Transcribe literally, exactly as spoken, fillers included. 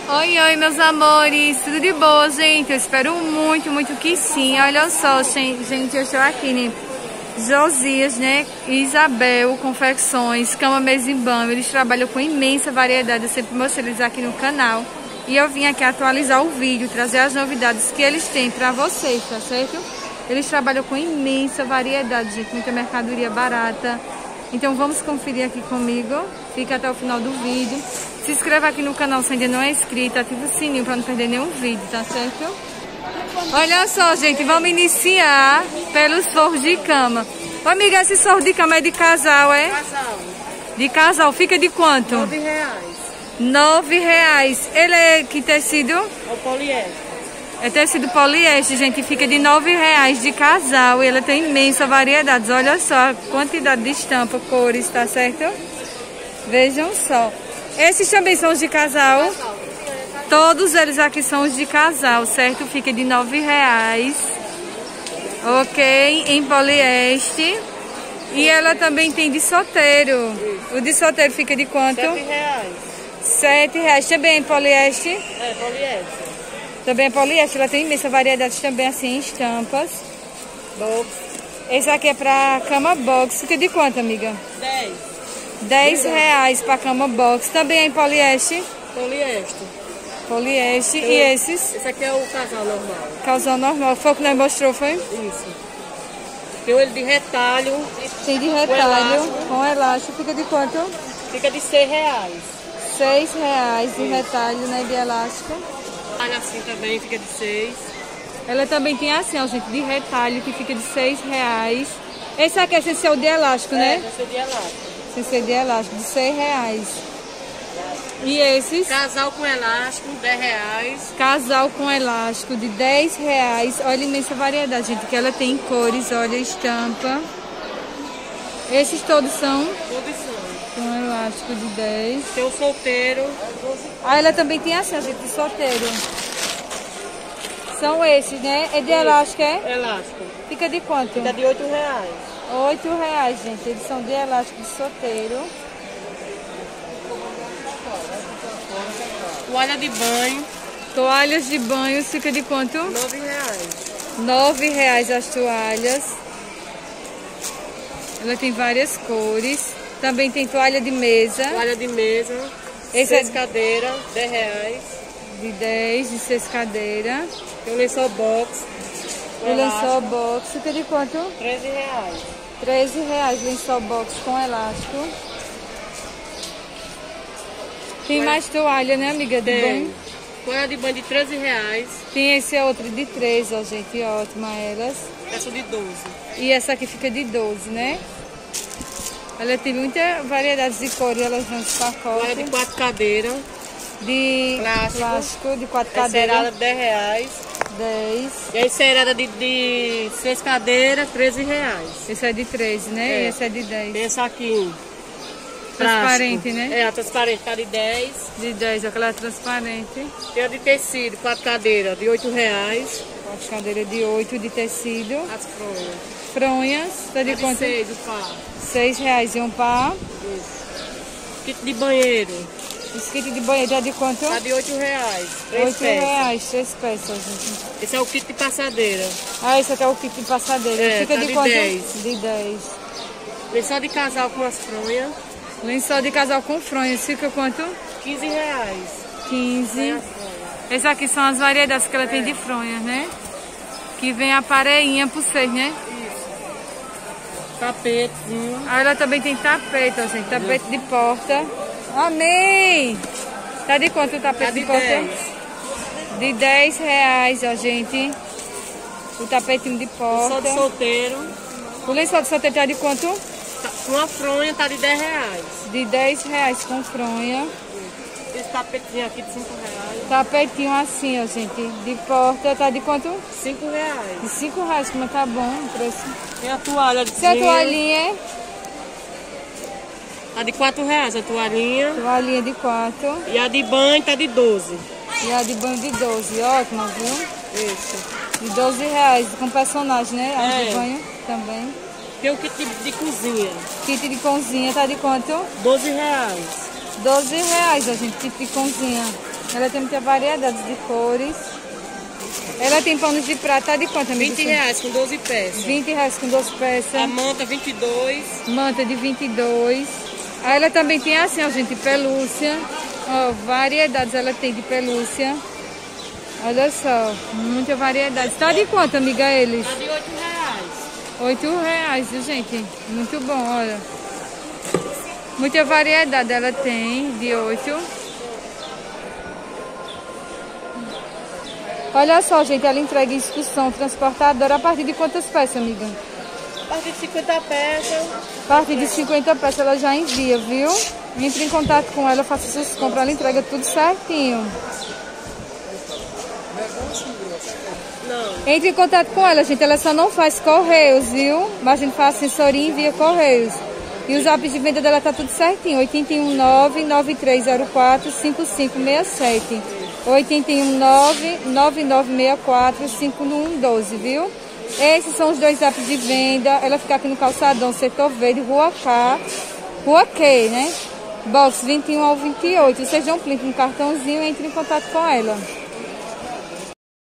Oi, oi, meus amores, tudo de boa, gente? Eu espero muito, muito que sim. Olha só, gente, eu estou aqui, né? Josias, né? Isabel Confecções, Cama, Mesa e Banho. Eles trabalham com imensa variedade, eu sempre mostro eles aqui no canal. E eu vim aqui atualizar o vídeo, trazer as novidades que eles têm pra vocês, tá certo? Eles trabalham com imensa variedade, gente, muita mercadoria barata. Então vamos conferir aqui comigo, fica até o final do vídeo. Se inscreva aqui no canal se ainda não é inscrito, ativa o sininho para não perder nenhum vídeo, tá certo? Olha só, gente, vamos iniciar pelos forros de cama. Ô, amiga, esse forro de cama é de casal, é? Casal. De casal, fica de quanto? Nove reais. Nove reais. Ele é que tecido? É o poliéster. É tecido poliéster, gente, fica de nove reais de casal. E ela tem imensa variedade. Olha só a quantidade de estampa, cores, tá certo? Vejam só. Esses também são os de casal. Casal. Todos eles aqui são os de casal, certo? Fica de nove reais. Ok, em poliéster. E ela também tem de solteiro. O de solteiro fica de quanto? Sete reais. Sete reais. Também em poliéster? É, poliéster. Também é poliéster, ela tem imensa variedade também assim em estampas. Box. Esse aqui é pra cama box. Fica de quanto, amiga? Dez. Dez reais pra cama box. Também é em poliéster? Poliéster. Poliéster. Eu, e esses? Esse aqui é o casal normal. Casal normal. Foi o que nós mostrou, foi? Isso. Tem ele de retalho. Tem de retalho. elástico. Com elástico. Fica de quanto? Fica de seis reais. Seis reais de retalho, né? De elástico. Olha assim também, fica de seis. Ela também tem assim, ó, gente, de retalho, que fica de seis reais. Esse aqui é sem ser o de elástico, né? É, vai ser de elástico. Sem ser de elástico, de seis reais. E esses? Casal com elástico, dez reais. Casal com elástico, de dez reais. Olha a imensa variedade, gente, que ela tem em cores, olha a estampa. Esses todos são Todos são. com elástico de dez. Tem o solteiro. Ah, ela também tem assim, gente, de solteiro. São esses, né? É de elástico, é? Elástico. Fica de quanto? Fica de oito reais. Oito reais, gente. Eles são de elástico de solteiro. Toalha de banho. Toalhas de banho fica de quanto? Nove reais. Nove reais as toalhas. Ela tem várias cores. Também tem toalha de mesa. Toalha de mesa. Esse seis é cadeiras, dez reais. de dez, de seis cadeiras. Tem o lençol box. O lençol box fica de quanto? treze reais. treze reais lençol box com elástico. Tem mais toalha, né, amiga? De Tem. banho. Toalha de banho de treze reais. Tem esse outro de treze, ó, gente. Ótima elas. Essa de doze. E essa aqui fica de doze, né? Ela tem muita variedade de cores, elas vão de Toalha pacote. de quatro cadeiras. De Plástico. plástico, de quatro Encerada cadeiras. de dez reais. dez. E a encerada de, de seis cadeiras, treze reais. Esse é de treze, né? É. E esse é de dez. Tem esse aqui. Transparente, plástico. né? É, a transparente tá de dez. De dez, aquela transparente. Tem a de tecido, quatro cadeiras, de oito reais. As cadeiras de oito de tecido. As fronhas. Fronhas, tá de A de quanto? seis, o par. seis reais e um par. Kit de banheiro. Esse kit de banheiro é de quanto? Tá de oito reais. Três oito peças. reais, três peças, gente. Esse é o kit de passadeira. Ah, esse aqui é o kit de passadeira. É, Fica tá de, de quanto? dez. De dez. Lençol de casal com as fronhas. Lençol de casal com fronhas, fica quanto? quinze reais. quinze. Tem as fronhas. Essas aqui são as variedades que ela tem de fronhas, né? Que vem a pareinha por seis, né? Isso. Tapetezinho. Aí ela também tem tapete, ó, gente. Tapete de porta. Amém! Tá de quanto o tapete Tá de, de porta? dez. De dez reais, ó, gente. O tapetinho de Lençol porta. de solteiro. O lençol de solteiro tá de quanto? Tá- Com a fronha tá de dez reais. De dez reais com fronha. Esse tapetezinho aqui de cinco reais. Tapetinho assim, ó, gente. De porta tá de quanto? cinco reais. De cinco reais, como tá bom o preço. Tem a toalha de Se a toalhinha é? Tá de quatro reais a toalhinha. Toalhinha de quatro. E a de banho tá de doze. E a de banho de doze. Ótimo, viu? Isso. De doze reais, com personagem, né? A É. de banho também. Tem o kit de, de cozinha. Kit de cozinha tá de quanto? doze reais. doze reais, a gente, kit de cozinha. Ela tem muita variedade de cores. Ela tem panos de prata de quanto, amiga? vinte reais com doze peças. vinte reais com doze peças. A manta vinte e dois. Manta de vinte e dois. Aí ela também tem assim, ó, gente, pelúcia. Ó, variedades ela tem de pelúcia. Olha só, muita variedade. Tá de quanto, amiga, eles? Tá de oito reais. oito reais, viu, gente? Muito bom, olha. Muita variedade ela tem, de oito. Olha só, gente, ela entrega em excursão transportadora a partir de quantas peças, amiga? A partir de cinquenta peças. A partir de cinquenta peças ela já envia, viu? Entre em contato com ela, faça suas compras, ela entrega tudo certinho. Não. Entre em contato com ela, gente, ela só não faz correios, viu? Mas a gente faz assessoria e envia correios. E o zap de venda dela tá tudo certinho, oito um nove, nove três zero quatro, cinco cinco seis sete. oito um nove, nove nove seis quatro, cinco um um doze, viu? Esses são os dois apps de venda. Ela fica aqui no Calçadão, Setor Verde, Rua K, Rua Q, né? Box vinte e um ao vinte e oito. Vocês dão um clique no cartãozinho e entrem em contato com ela.